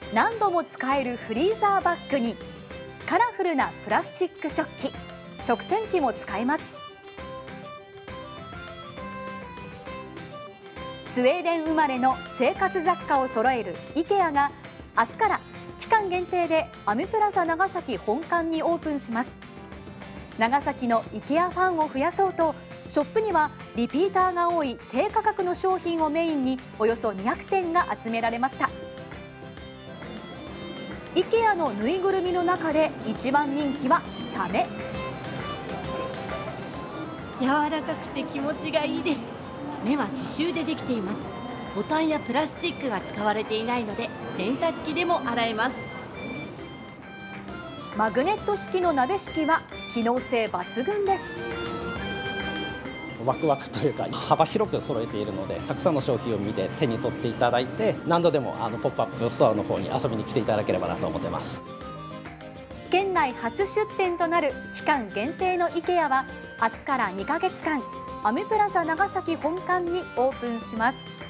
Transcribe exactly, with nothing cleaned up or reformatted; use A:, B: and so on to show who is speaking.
A: 何度も使えるフリーザーバッグにカラフルなプラスチック食器、食洗機も使えます。スウェーデン生まれの生活雑貨を揃える IKEA が明日から期間限定でアミュプラザ長崎本館にオープンします。長崎の IKEA ファンを増やそうと、ショップにはリピーターが多い低価格の商品をメインにおよそにひゃくてんが集められました。IKEA のぬいぐるみの中で一番人気はサメ。
B: 柔らかくて気持ちがいいです。目は刺繍でできています。ボタンやプラスチックが使われていないので洗濯機でも洗えます。
A: マグネット式の鍋敷きは機能性抜群です。
C: ワクワクというか幅広く揃えているので、たくさんの商品を見て手に取っていただいて、何度でもあのポップアップストアの方に遊びに来ていただければなと思ってます。
A: 県内初出店となる期間限定の IKEA は明日からにかげつかんアミュプラザ長崎本館にオープンします。